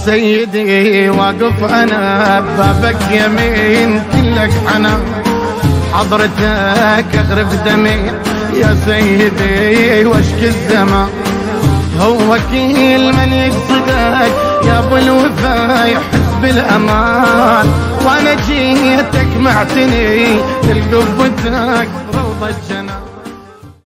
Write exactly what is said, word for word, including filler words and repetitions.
سيدي واقف انا ببابك يمين كلك حنا، حضرتك اغرف دمي يا سيدي واشكي الزمان. هو كل من يقصدك يا ابو الوفا يحس بالامان، وانا جيتك معتني لقبتك روضة الجنة.